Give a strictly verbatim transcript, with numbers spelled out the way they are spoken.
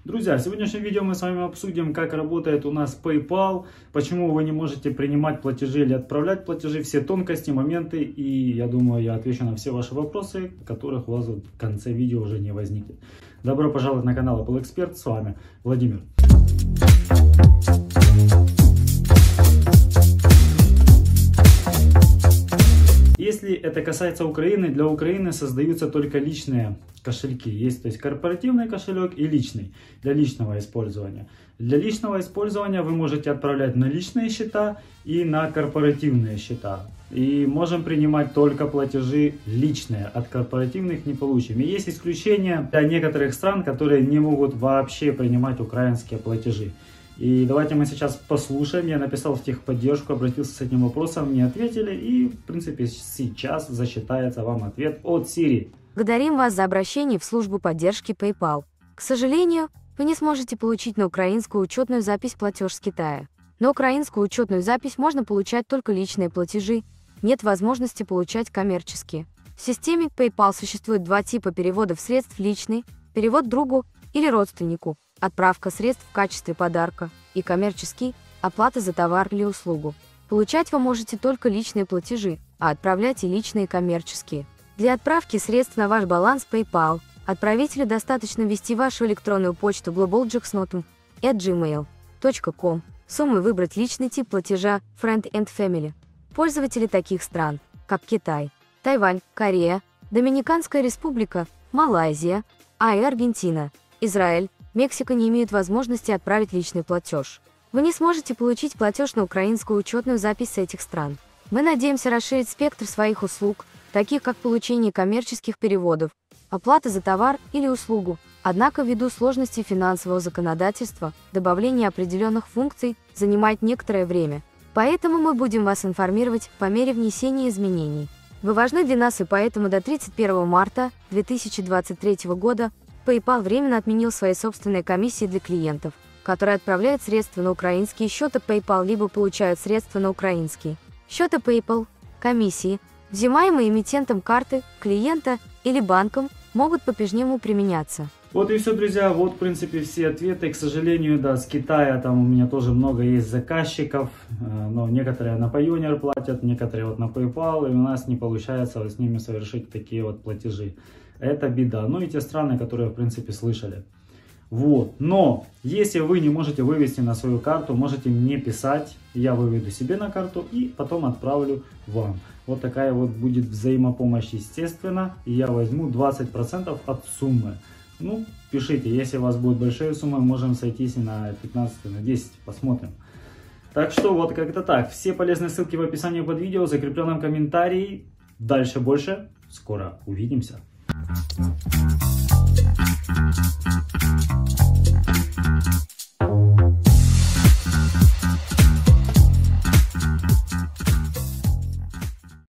Друзья, в сегодняшнем видео мы с вами обсудим, как работает у нас PayPal, почему вы не можете принимать платежи или отправлять платежи, все тонкости, моменты, и я думаю, я отвечу на все ваши вопросы, которых у вас в конце видео уже не возникнет. Добро пожаловать на канал Apple Expert, с вами Владимир. Если это касается Украины, для Украины создаются только личные кошельки. Есть, то есть, корпоративный кошелек и личный, для личного использования. Для личного использования вы можете отправлять на личные счета и на корпоративные счета. И можем принимать только платежи личные, от корпоративных не получим. И есть исключения для некоторых стран, которые не могут вообще принимать украинские платежи. И давайте мы сейчас послушаем. Я написал в техподдержку, обратился с этим вопросом, мне ответили. И, в принципе, сейчас засчитается вам ответ от Siri. Благодарим вас за обращение в службу поддержки PayPal. К сожалению, вы не сможете получить на украинскую учетную запись платеж с Китая. На украинскую учетную запись можно получать только личные платежи, нет возможности получать коммерческие. В системе PayPal существует два типа переводов средств: личный, перевод другу или родственнику, отправка средств в качестве подарка, и коммерческий, оплата за товар или услугу. Получать вы можете только личные платежи, а отправлять и личные, и коммерческие. Для отправки средств на ваш баланс PayPal отправителю достаточно ввести вашу электронную почту globaljacksnotum at gmail точка com, сумму и выбрать личный тип платежа Friend and Family. Пользователи таких стран, как Китай, Тайвань, Корея, Доминиканская республика, Малайзия, а и Аргентина, Израиль, Мексика не имеют возможности отправить личный платеж. Вы не сможете получить платеж на украинскую учетную запись с этих стран. Мы надеемся расширить спектр своих услуг, таких как получение коммерческих переводов, оплата за товар или услугу. Однако ввиду сложности финансового законодательства, добавление определенных функций занимает некоторое время. Поэтому мы будем вас информировать по мере внесения изменений. Вы важны для нас, и поэтому до тридцать первого марта две тысячи двадцать третьего года PayPal временно отменил свои собственные комиссии для клиентов, которые отправляют средства на украинские счета PayPal либо получают средства на украинские счета PayPal. Комиссии, взимаемые эмитентом карты, клиента или банком, могут по-прежнему применяться. Вот и все, друзья, вот в принципе все ответы. К сожалению, да, с Китая там у меня тоже много есть заказчиков, но некоторые на Payoneer платят, некоторые вот на PayPal, и у нас не получается вот с ними совершить такие вот платежи. Это беда. Ну и те страны, которые в принципе слышали. Вот. Но если вы не можете вывести на свою карту, можете мне писать, я выведу себе на карту и потом отправлю вам. Вот такая вот будет взаимопомощь, естественно, и я возьму двадцать процентов от суммы. Ну, пишите, если у вас будут большие суммы, можем сойтись и на пятнадцать, на десять, посмотрим. Так что вот как-то так. Все полезные ссылки в описании под видео, в закрепленном комментарии. Дальше больше. Скоро увидимся. Thank you.